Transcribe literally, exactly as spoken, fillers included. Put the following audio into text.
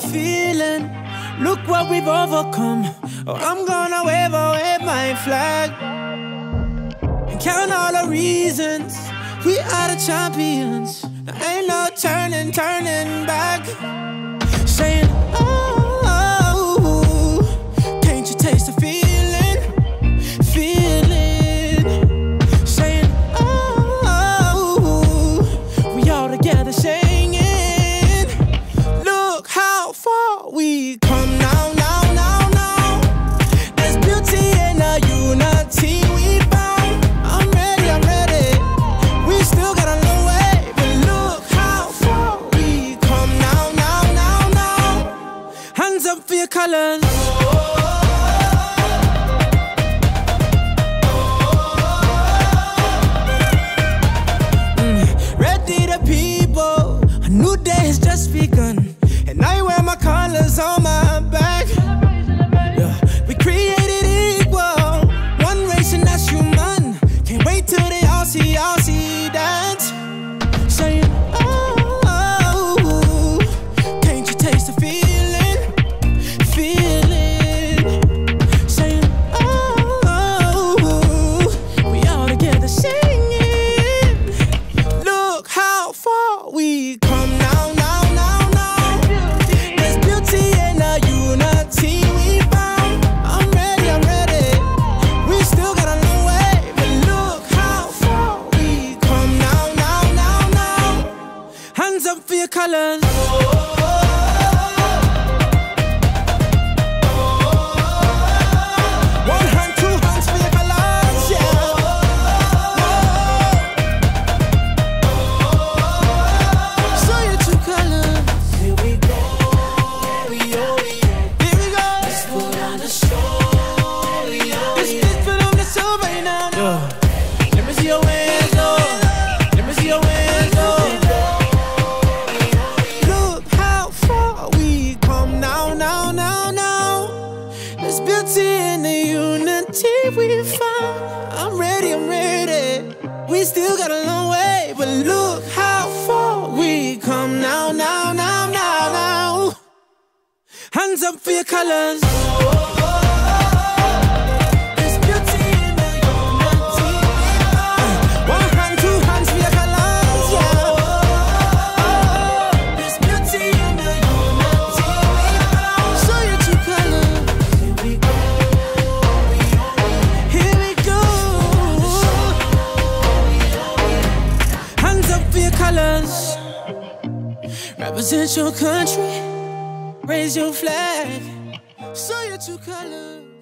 that feeling. Look what we've overcome. Oh, I'm gonna wave away my flag and count all the reasons we are the champions. There ain't no turning, turning back. Saying, oh, oh, can't you taste the feeling? Feeling. Saying, oh, oh, we all together singing. Look how far we come now, now, now, now. There's beauty in the unity we found. I'm ready, I'm ready. We still got a long way, but look how far we come now, now, now, now. Hands up for your colors. Mm, ready the people, a new day has just begun. And I wear my colors on my back. Yeah. We created equal, one race and that's human. Can't wait till they all see, all see that. Saying, oh, oh, can't you taste the feeling? Feeling. Saying, oh, oh, we all together singing. Look how far we come now, now. Hands up for your colors. One hand, two hands for your colors, yeah. Show your true colors. Here we go, yo, here we go. Let's put on the show, yo. Let's put on the show right now. Yeah. Let me see your hands, oh. Let me see your hands, oh. In the unity we found. I'm ready, I'm ready. We still got a long way, but look how far we come now, now, now, now, now. Hands up for your colors. There's beauty in the unity we found. One hand, two hands for your colors, yeah. There's beauty in the unity we found. Show your true colors. Colors. Represent your country, raise your flag, show your true colors.